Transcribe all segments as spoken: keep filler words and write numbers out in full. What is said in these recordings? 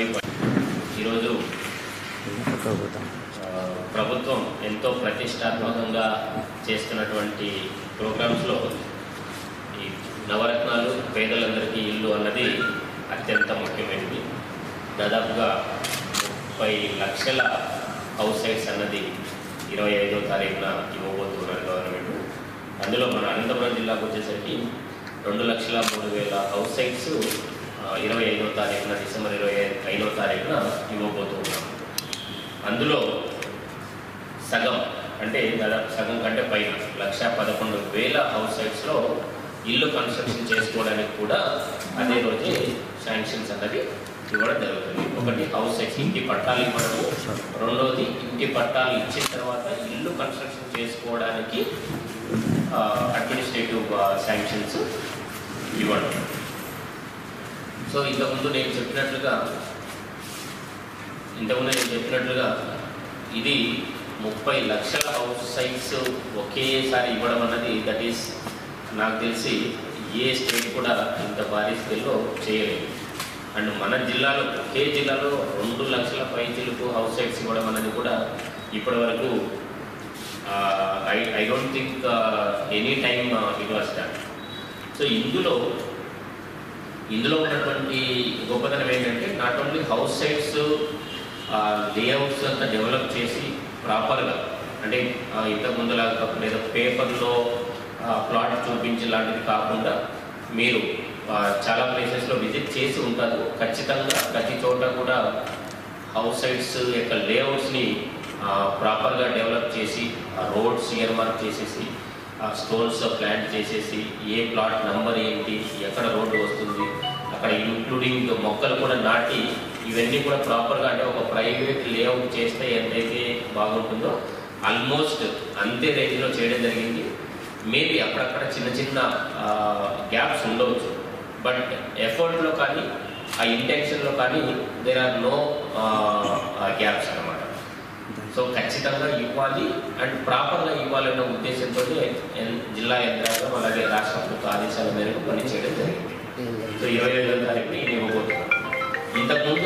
Five ఈరోజు ప్రభుత్వం ఎంతో ప్రతిష్టాత్మకంగా చేస్తున్నటువంటి ప్రోగ్రామ్స్లో ఈ నవరత్నాలు పేదలందరికీ ఇల్లు అన్నది అత్యంత ముఖ్యమైనది. దాదాపుగా ముప్పై లక్షల హౌస్ సైట్స్ అన్నది ఇరవై ఐదో తారీఖున ఇవ్వబోతున్నారు గవర్నమెంట్. అందులో మన అనంతపురం జిల్లాకు వచ్చేసరికి రెండు లక్షల మూడు వేల హౌస్ సైట్స్ ఇరవై ఐదో తారీఖున డిసెంబర్ ఇరవై ఐదో తారీఖున ఇవ్వబోతున్నాం. అందులో సగం అంటే దాదాపు సగం కంటే పైన లక్ష పదకొండు వేల హౌస్ సైట్స్లో ఇల్లు కన్స్ట్రక్షన్ చేసుకోవడానికి కూడా అదే రోజే శాంక్షన్స్ అన్నది ఇవ్వడం జరుగుతుంది. ఒకటి హౌస్ సైట్స్ ఇంటి పట్టాలు ఇవ్వడము, రెండవది ఇంటి పట్టాలు ఇచ్చిన తర్వాత ఇల్లు కన్స్ట్రక్షన్ చేసుకోవడానికి అడ్మినిస్ట్రేటివ్ శాంక్షన్స్ ఇవ్వడం. సో ఇంతకుముందు నేను చెప్పినట్లుగా ఇంతకుముందు నేను చెప్పినట్లుగా ఇది ముప్పై లక్షల హౌస్ సైట్స్ ఒకేసారి ఇవ్వడం అన్నది దట్ ఈస్ నాకు తెలిసి ఏ స్టేట్ కూడా ఇంత భారీ స్థాయిలో చేయలేదు. అండ్ మన జిల్లాలో ఒకే జిల్లాలో రెండు లక్షల పైచిలకు హౌస్ సైట్స్ ఇవ్వడం అన్నది కూడా ఇప్పటి వరకు I I don't think any time it was done. So ఇందులో ఇందులో ఉన్నటువంటి గొప్పతనం ఏంటంటే not only house sites layouts అంతా డెవలప్ చేసి ప్రాపర్గా అంటే ఇంతకుముందులాగా కాకుండా ఏదో పేపర్లో ప్లాట్ చూపించి లాంటిది కాకుండా మీరు చాలా ప్లేసెస్లో విజిట్ చేసి ఉంటారు. ఖచ్చితంగా ప్రతి చోట కూడా హౌస్ సైట్స్ యొక్క లేఅవుట్స్ని ప్రాపర్గా డెవలప్ చేసి రోడ్స్ ఇయర్మార్క్ చేసేసి స్టోన్స్ ప్లాంట్ చేసేసి ఏ ప్లాట్ నంబర్ ఏంటి, ఎక్కడ రోడ్డు వస్తుంది, అక్కడ ఇంక్లూడింగ్ మొక్కలు కూడా నాటి ఇవన్నీ కూడా ప్రాపర్గా అంటే ఒక ప్రైవేట్ లేఅవుట్ చేస్తే ఎంతైతే బాగుంటుందో ఆల్మోస్ట్ అంతే రేంజ్లో చేయడం జరిగింది. మేబీ అక్కడక్కడ చిన్న చిన్న గ్యాప్స్ ఉండవచ్చు, బట్ ఎఫర్ట్లో కానీ ఆ ఇంటెన్షన్లో కానీ దేర్ ఆర్ నో గ్యాప్స్ అన్నమాట. సో ఖచ్చితంగా ఇవ్వాలి అండ్ ప్రాపర్గా ఇవ్వాలన్న ఉద్దేశంతో జిల్లా యంత్రాంగం అలాగే రాష్ట్ర ప్రభుత్వ ఆదేశాల మేరకు పని చేయడం జరిగింది. సో ఇరవై ఐదో తారీఖుని నేను ఇవ్వబోతున్నాను. ఇంతకుముందు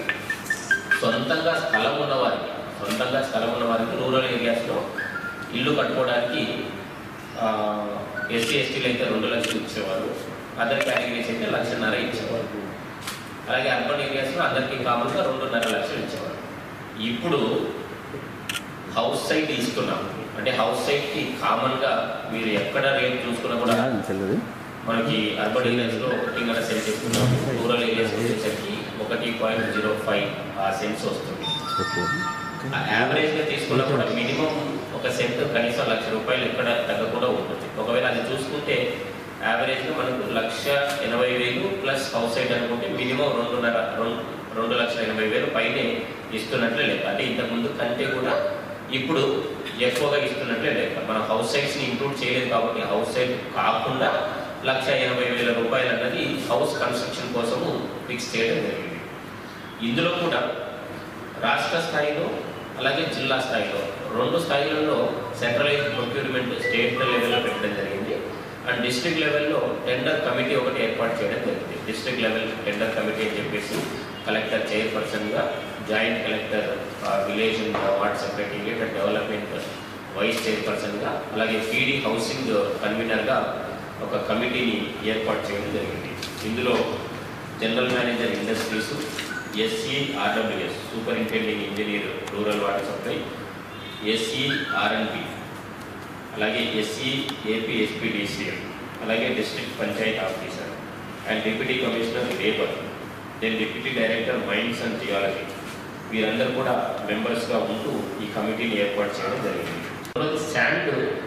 సొంతంగా స్థలం ఉన్నవారికి సొంతంగా స్థలం ఉన్న వారికి రూరల్ ఏరియాస్లో ఇల్లు కట్టుకోవడానికి ఎస్సీ ఎస్టీలు అయితే రెండు లక్షలు ఇచ్చేవారు, అదర్ కేటగిరీస్ అయితే లక్షన్నర ఇచ్చేవారు. అలాగే అర్బన్ ఏరియాస్లో అందరికీ కామన్గా రెండున్నర లక్షలు ఇచ్చేవారు. ఇప్పుడు హౌస్ సైట్ ఇస్తున్నాం అంటే హౌస్ సైట్కి కామన్గా మీరు ఎక్కడ రేట్ చూసుకున్నా కూడా మనకి అర్బన్ ఏరియాస్లో ఒకటిన్నర సెంట్స్ ఇస్తున్నాం, రూరల్ ఏరియాస్ వచ్చేసరికి ఒకటి పాయింట్ జీరో ఫైవ్ ఆ సెంట్స్ వస్తుంది. యావరేజ్గా తీసుకున్నా కూడా మినిమం ఒక సెంట్ కనీసం లక్ష రూపాయలు ఎక్కడ తగ్గకుండా ఉంటుంది. ఒకవేళ అది చూసుకుంటే యావరేజ్గా మనకు లక్ష ఎనభై వేలు ప్లస్ హౌస్ సైట్ అనుకుంటే మినిమం రెండున్నర రెండు రెండు లక్షల ఎనభై వేలు పైనే ఇస్తున్నట్లే లెక్క. అంటే ఇంతకుముందు కంటే కూడా ఇప్పుడు ఎక్కువగా ఇస్తున్నట్లే లెక్క. మనం హౌస్ సైట్స్ని ఇంక్లూడ్ చేయలేదు కాబట్టి హౌస్ సైట్ కాకుండా లక్ష ఎనభై వేల రూపాయలు అన్నది హౌస్ కన్స్ట్రక్షన్ కోసము ఫిక్స్ చేయడం జరిగింది. ఇందులో కూడా రాష్ట్ర స్థాయిలో అలాగే జిల్లా స్థాయిలో రెండు స్థాయిలలో సెంట్రలైజ్డ్ ప్రొక్యూర్మెంట్ స్టేట్ లెవెల్లో పెట్టడం జరిగింది అండ్ డిస్ట్రిక్ట్ లెవెల్లో టెండర్ కమిటీ ఒకటి ఏర్పాటు చేయడం జరిగింది. డిస్ట్రిక్ట్ లెవెల్ టెండర్ కమిటీ అని చెప్పేసి కలెక్టర్ చైర్పర్సన్గా, joint collector village and ward secretary and development vice చైర్పర్సన్గా, అలాగే పీడీ హౌసింగ్ కన్వీనర్గా ఒక కమిటీని ఏర్పాటు చేయడం జరిగింది. ఇందులో general manager industries, SE RWS superintending engineer rural water supply, SE RNB, అలాగే ఎస్సీ ఏపీ ఎస్పీడీసీఎం, అలాగే district panchayat officer and deputy commissioner labour, then deputy director mines and geology వీరందరూ కూడా మెంబర్స్గా ఉంటూ ఈ కమిటీని ఏర్పాటు చేయడం జరిగింది. శాండ్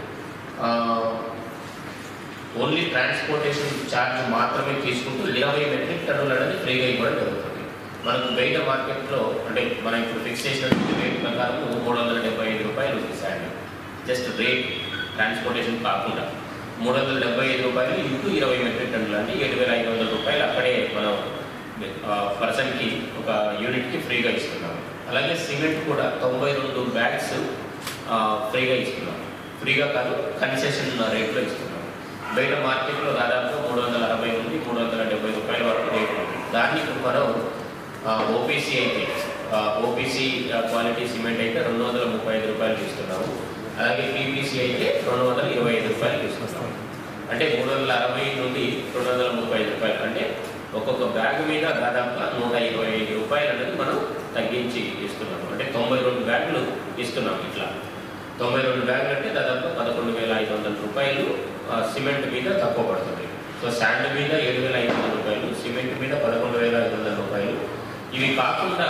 ఓన్లీ ట్రాన్స్పోర్టేషన్ ఛార్జ్ మాత్రమే తీసుకుంటూ ఇరవై మెట్రిక్ టన్నులు అనేది ఫ్రీగా ఇవ్వడం జరుగుతుంది. మనకు బయట మార్కెట్లో అంటే మనం ఇప్పుడు ఫిక్స్ చేసిన రేట్ ప్రకారం మూడు వందల డెబ్బై ఐదు రూపాయలు ఉంది శాండ్. జస్ట్ రేట్ ట్రాన్స్పోర్టేషన్ కాకుండా మూడు వందల డెబ్బై ఐదు రూపాయలు ఇంటూ ఇరవై మెట్రిక్ టన్నులు అంటే ఏడు వేల ఐదు వందల రూపాయలు అక్కడే మనం పర్సన్కి ఒక యూనిట్కి ఫ్రీగా ఇస్తున్నాం. అలాగే సిమెంట్ కూడా తొంభై రెండు బ్యాగ్స్ ఫ్రీగా ఇస్తున్నాం. ఫ్రీగా కాదు కన్సెషన్ రేట్లో ఇస్తున్నాం. బయట మార్కెట్లో దాదాపు మూడు వందల అరవై నుండి మూడు వందల డెబ్బై రూపాయల వరకు రేటు ఉంది. దాన్ని మనం ఓపీ ఓపీసీ అయితే ఓపీసీ క్వాలిటీ సిమెంట్ అయితే రెండు వందల ముప్పై ఐదు రూపాయలు ఇస్తున్నాము. అలాగే పీపీసీ అయితే రెండు వందల ఇరవై ఐదు రూపాయలు ఇస్తున్నాము. అంటే మూడు వందల అరవై నుండి రెండు వందల ముప్పై ఐదు రూపాయలు, అంటే ఒక్కొక్క బ్యాగ్ మీద దాదాపుగా నూట ఇరవై ఐదు రూపాయలు అనేది మనం తగ్గించి ఇస్తున్నాము. అంటే తొంభై రెండు బ్యాగులు ఇస్తున్నాం. ఇట్లా తొంభై రెండు బ్యాగులు అంటే దాదాపు పదకొండు వేల ఐదు వందల రూపాయలు సిమెంట్ మీద తక్కువ పడుతుంది. సో శాండ్ మీద ఏడు వేల ఐదు వందల రూపాయలు, సిమెంట్ మీద పదకొండు వేల ఐదు వందల రూపాయలు. ఇవి కాకుండా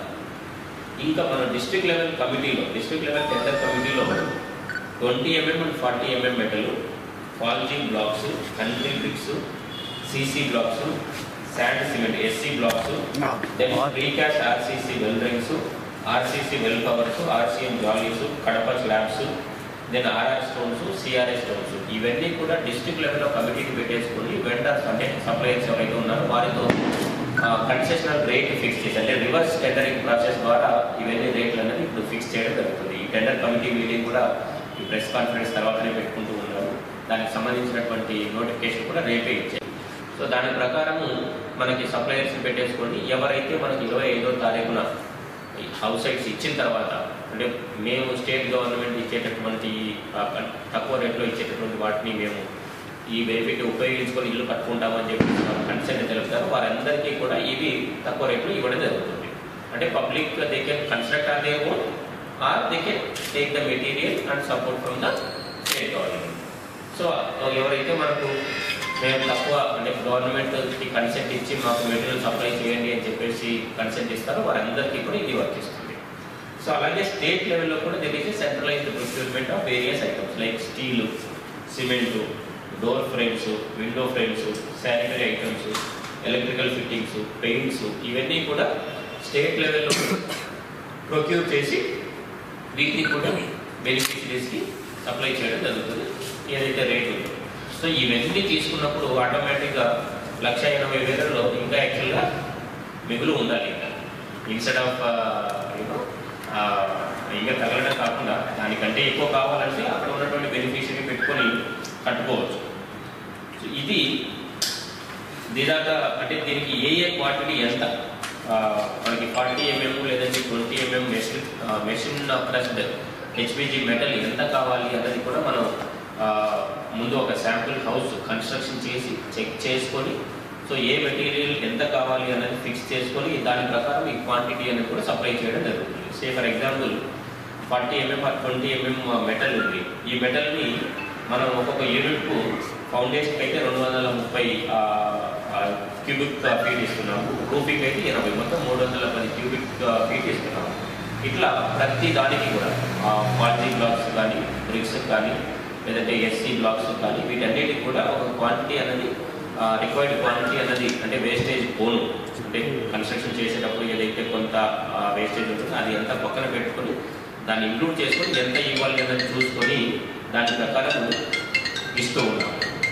ఇంకా మన డిస్ట్రిక్ట్ లెవెల్ కమిటీలో డిస్ట్రిక్ట్ లెవెల్ టెండర్ కమిటీలో twenty MM and forty MM metal, polishing blocks, country bricks, CC blocks, sand cement SC blocks, then precast RCC well rings, RCC well covers, RCM jalis, Kadapa slabs, then RR stones, CRS stones, ఇవన్నీ కూడా district లెవెల్లో కమిటీకి పెట్టేసుకుని vendors అంటే suppliers ఎవరైతే ఉన్నారో వారితో concessional rate fix చేసి, అంటే రివర్స్ టెండరింగ్ ప్రాసెస్ ద్వారా ఇవన్నీ రేట్లు అనేది ఇప్పుడు ఫిక్స్ చేయడం జరుగుతుంది. ఈ టెండర్ కమిటీ మీటింగ్ కూడా ఈ ప్రెస్ కాన్ఫరెన్స్ తర్వాతనే పెట్టుకుంటూ ఉన్నారు. దానికి సంబంధించినటువంటి నోటిఫికేషన్ కూడా రేపే ఇచ్చారు. సో దాని ప్రకారము మనకి సప్లయర్స్ పెట్టేసుకొని ఎవరైతే మనకి ఇరవై ఐదో తారీఖున హౌస్ సైట్స్ ఇచ్చిన తర్వాత, అంటే మేము స్టేట్ గవర్నమెంట్ ఇచ్చేటటువంటి తక్కువ రేట్లో ఇచ్చేటటువంటి వాటిని మేము ఈ బెనిఫిట్ ఉపయోగించుకొని ఇల్లు కట్టుకుంటామని చెప్పి కన్సెంట్ తెలుపుతారు, వారందరికీ కూడా ఇవి తక్కువ రేట్లు ఇవ్వడం జరుగుతుంది. అంటే public they can construct or their own or they can take the material and support from the state government. So ఎవరైతే మనకు మేము తక్కువ అంటే గవర్నమెంట్కి కన్సెంట్ ఇచ్చి మాకు మెటీరియల్ సప్లై చేయండి అని చెప్పేసి కన్సెంట్ ఇస్తారో వారందరికీ కూడా ఇది వర్తిస్తుంది. సో అలాగే స్టేట్ లెవెల్లో కూడా తెలిసి centralized procurement of various items like steel, cement, door frames, window frames, sanitary items, electrical fittings, paints, ఇవన్నీ కూడా స్టేట్ లెవెల్లో ప్రొక్యూర్ చేసి వీటిని కూడా బెనిఫిషరీస్కి సప్లై చేయడం జరుగుతుంది ఏదైతే రేట్ ఉందో. సో ఇవన్నీ తీసుకున్నప్పుడు ఆటోమేటిక్గా లక్ష ఎనభై వేలలో ఇంకా యాక్చువల్గా మిగులు ఉండాలి. ఇంకా ఇన్స్టెడ్ ఆఫ్ యూనో ఇంకా తగలడం కాకుండా దానికంటే ఎక్కువ కావాలంటే అక్కడ ఉన్నటువంటి బెనిఫిషరీ పెట్టుకొని కట్టుకోవచ్చు. సో ఇది దీదాగా అంటే దీనికి ఏ ఏ క్వాంటిటీ ఎంత మనకి ఫార్టీ ఎంఎం లేదంటే ట్వంటీ ఎంఎం మెషిన్ మెషిన్ ప్లస్డ్ హెచ్పిజి మెటల్ ఎంత కావాలి అన్నది కూడా మనం ముందు ఒక శాంపుల్ హౌస్ కన్స్ట్రక్షన్ చేసి చెక్ చేసుకొని, సో ఏ మెటీరియల్ ఎంత కావాలి అనేది ఫిక్స్ చేసుకొని దాని ప్రకారం ఈ క్వాంటిటీ అనేది కూడా సప్లై చేయడం జరుగుతుంది. Say for example forty MM or twenty MM metal ఉంది. ఈ మెటల్ని మనం ఒక్కొక్క యూనిట్కు ఫౌండేషన్కి అయితే రెండు వందల ముప్పై క్యూబిక్ ఫీట్ ఇస్తున్నాము, రూఫింగ్ అయితే ఎనభై, మొత్తం మూడు వందల పది క్యూబిక్ ఫీట్ ఇస్తున్నాము. ఇట్లా ప్రతి దానికి కూడా క్వాలిటీ బ్లాక్స్ కానీ, బ్రిక్స్ కానీ, లేదంటే ఎస్సీ బ్లాక్స్ కానీ వీటన్నిటికి కూడా ఒక క్వాంటిటీ అనేది రిక్వైర్డ్ క్వాంటిటీ అనేది అంటే వేస్టేజ్ పోను, అంటే కన్స్ట్రక్షన్ చేసేటప్పుడు ఏదైతే కొంత వేస్టేజ్ ఉంటుందో అది అంతా పక్కన పెట్టుకొని దాన్ని ఇంక్లూడ్ చేసుకొని ఎంత ఇవ్వాలి అన్నది చూసుకొని దాని ప్రకారం ఇస్తూ ఉన్నాం.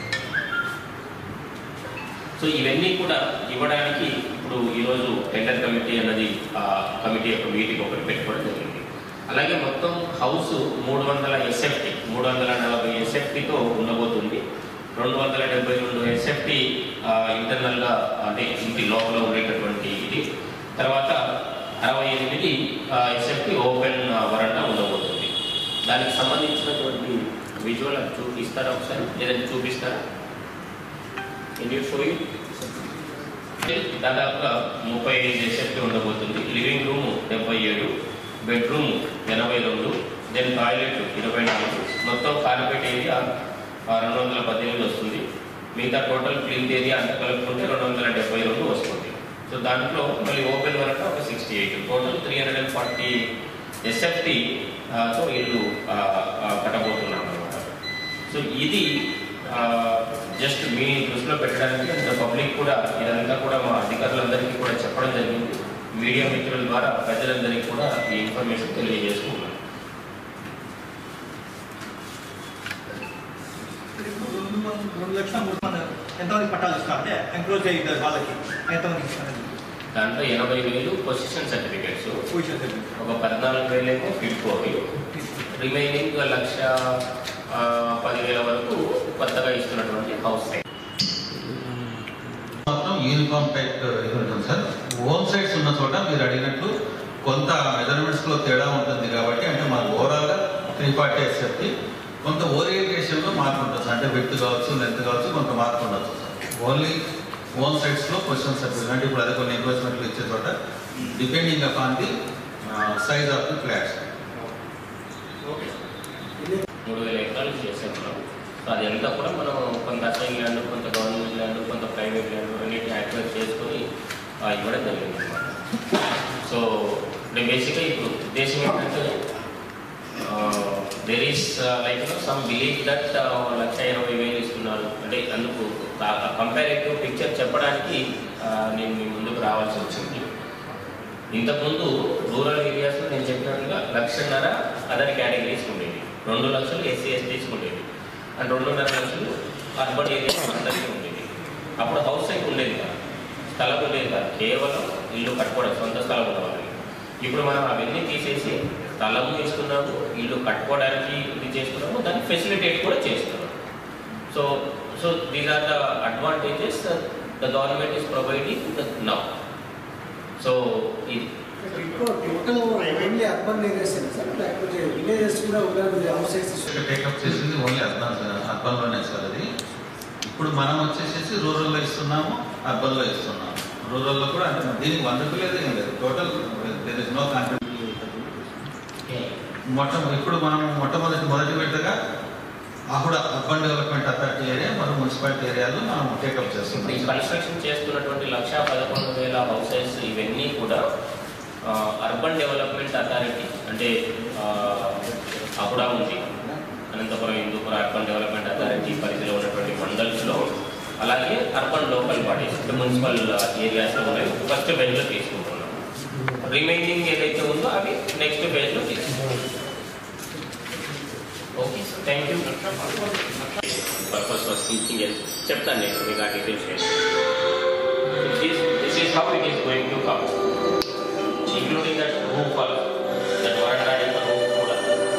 సో ఇవన్నీ కూడా ఇవ్వడానికి ఇప్పుడు ఈరోజు టెండర్ కమిటీ అన్నది కమిటీ యొక్క మీటింగ్ ఒకటి పెట్టుకోవడం జరిగింది. అలాగే మొత్తం హౌస్ మూడు వందల ఎస్ఎఫ్టీ మూడు వందల నలభై ఎస్ఎఫ్టీతో ఉండబోతుంది. రెండు వందల డెబ్బై రెండు ఎస్ఎఫ్టీ ఇంటర్నల్గా అంటే ఇంటి లోపల ఉండేటటువంటి ఇది, తర్వాత అరవై ఎనిమిది ఎస్ఎఫ్టీ ఓపెన్ వరండా ఉండబోతుంది. దానికి సంబంధించినటువంటి విజువల్ చూపిస్తారా ఒకసారి, లేదంటే చూపిస్తారా? దాదాపుగా ముప్పై ఐదు ఎస్ఎఫ్టీ ఉండబోతుంది. లివింగ్ రూము డెబ్బై ఏడు, బెడ్రూమ్ ఎనభై రెండు, దెన్ టాయిలెట్ ఇరవై నాలుగు, మొత్తం కార్పెట్ ఏరియా రెండు వందల పద్దెనిమిది వస్తుంది. మిగతా టోటల్ క్లీన్ ఏరియా అంతా కలుపుకుంటే రెండు వందల డెబ్బై రెండు వస్తుంది. సో దాంట్లో మళ్ళీ ఓపెన్ వరకు ఒక sixty eight, total three hundred and forty ఎస్ఎఫ్టీతో ఇల్లు కట్టబోతున్నాం అనమాట. సో ఇది జస్ట్ మీ దృష్టిలో పెట్టడానికి అంత పబ్లిక్ కూడా ఇదంతా కూడా మా అధికారులందరికీ కూడా చెప్పడం జరిగింది. మీడియా మిత్రుల ద్వారా ప్రజలందరికీ కూడా ఈ ఇన్ఫర్మేషన్ తెలియజేసుకున్నాం. రెండు లక్షల మూడు వందలు ఎంతమంది పట్టాలు ఇస్తారంటే ఎంక్రోచ్ అయ్యింది వాళ్ళకి ఎంతమంది ఇస్తారు? దాంట్లో ఎనభై వేలు పొజిషన్ సర్టిఫికేట్స్, పొజిషన్ సర్టిఫికేట్ ఒక పద్నాలుగు వేలు ఏమో ఫిట్కోవి, రిమైనింగ్ లక్ష పదివేల వరకు కొత్తగా ఇస్తున్నటువంటి హౌస్ సైట్. మాత్రం యూనిఫామ్ టైప్ ఇది ఉంటుంది సార్. ఓన్ సైడ్స్ ఉన్న చోట మీరు అడిగినట్లు కొంత మెజర్మెంట్స్లో తేడా ఉంటుంది కాబట్టి, అంటే మనకు ఓవరాల్గా త్రీ ఫార్టీ ఎస్ఎఫ్టీ కొంత ఓరియంటేషన్లో మార్పు ఉంటుంది సార్. అంటే విడ్త్ కావచ్చు, లెంత్ కావచ్చు, కొంత మార్పు ఉండొచ్చు సార్. ఓన్లీ ఓన్ సైడ్స్లో క్వశ్చన్ సర్వీస్ అంటే ఇప్పుడు అదే కొన్ని ఎన్క్రోచ్మెంట్లు ఇచ్చే చోట depending upon the size of the flats. మూడు వేల ఎకరాలు చేసేస్తున్నాం. సో అది అంతా కూడా మనం కొంత అసైన్ ల్యాండ్, కొంత గవర్నమెంట్ ల్యాండ్, కొంత ప్రైవేట్ ల్యాండ్ అన్నింటినీ యాక్టివేట్ చేసుకొని ఇవ్వడం జరిగింది అనమాట. సో నేను బేసిక్గా ఇప్పుడు ఉద్దేశం ఏంటంటే there is like some believe that lakh ఇరవై వేలు ఇస్తున్నారు అంటే అందుకు కంపారిటివ్ పిక్చర్ చెప్పడానికి నేను మీ ముందుకు రావాల్సి వచ్చింది. ఇంతకుముందు రూరల్ ఏరియాస్లో నేను చెప్పినట్టుగా లక్షన్నర అదర్ కేటగిరీస్ ఉండేది, రెండు లక్షలు ఎస్సీ ఎస్టీస్కి ఉండేది, అండ్ రెండున్నర లక్షలు అర్బన్ ఏరియాస్ అందరికీ ఉండేది. అప్పుడు హౌస్ సైట్ ఉండేది కాదు, స్థలం ఉండేది కాదు, కేవలం ఇల్లు కట్టుకోవడం సొంత స్థలం ఉన్న వాళ్ళకి. ఇప్పుడు మనం అవన్నీ తీసేసి స్థలము ఇస్తున్నాము, ఇల్లు కట్టుకోవడానికి ఇది చేస్తున్నాము, దాన్ని ఫెసిలిటేట్ కూడా చేస్తున్నాము. So so these are the advantages the government is providing now. So ఇది total only urban areas sir, లేకపోతే విలేజెస్ కూడా హౌస్ సైట్స్ టేకప్ చేసింది ఓన్లీ అర్బన్ అర్బన్లోనే సార్. అది ఇప్పుడు మనం వచ్చేసేసి రూరల్లో ఇస్తున్నాము, అర్బన్లో ఇస్తున్నాము. రూరల్లో కూడా అంటే దీనికి వందకు లేదు ఏం లేదు, total there is no contribution. మొట్ట ఇప్పుడు మనం మొట్టమొదటి మొదటి విడతగా AHUDA urban development authority area మరియు మున్సిపాలిటీ ఏరియాలో మనం టేకప్ చేస్తున్నాం. ఈ కన్స్ట్రక్షన్ చేస్తున్నటువంటి లక్ష పదకొండు వేల హౌసెస్ ఇవన్నీ కూడా అర్బన్ డెవలప్మెంట్ అథారిటీ అంటే అహుడ ఉంది, Anantapuram Hindupuram urban development authority పరిధిలో ఉన్నటువంటి మండల్స్లో, అలాగే అర్బన్ లోకల్ బాడీస్ మున్సిపల్ ఏరియాస్లో ఉన్నాయి. ఫస్ట్ ఫేజ్లో తీసుకుంటున్నాం, రిమైనింగ్ ఏదైతే ఉందో అవి నెక్స్ట్ ఫేజ్లో తీసుకుంటాం. Okay sir, thank you. Purpose was thinking చెప్తాను నేను మీకు ఆ details. This is how it is going to come, including that roof all that veranda roof కూడా.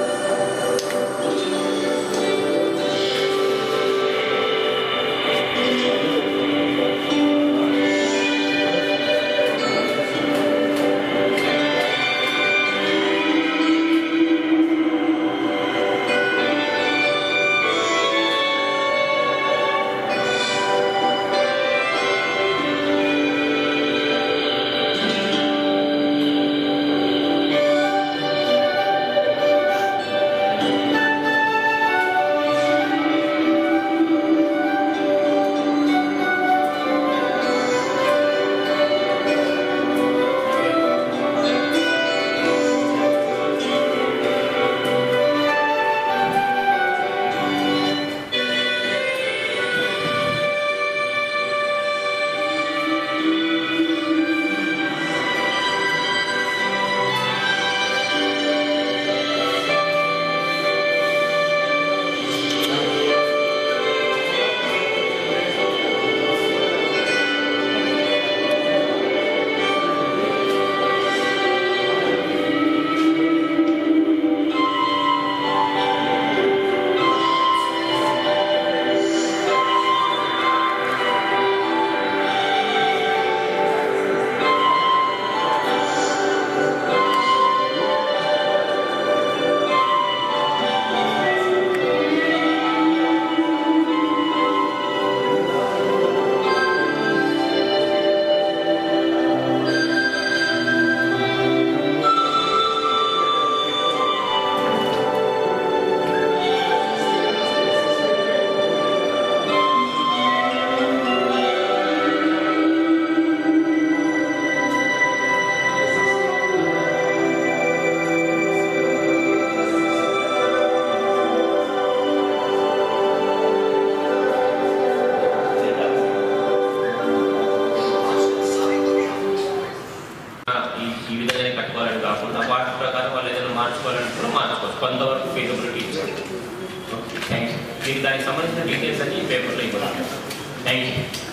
మార్చుకోవాలంటే మార్చుకోవచ్చు, కొంతవరకు ఫీజిబిలిటీ ఇచ్చారు. Thank you. మీకు దానికి సంబంధించిన డీటెయిల్స్ అన్ని ఈ పేపర్లో ఇవ్వాలి. Thank you.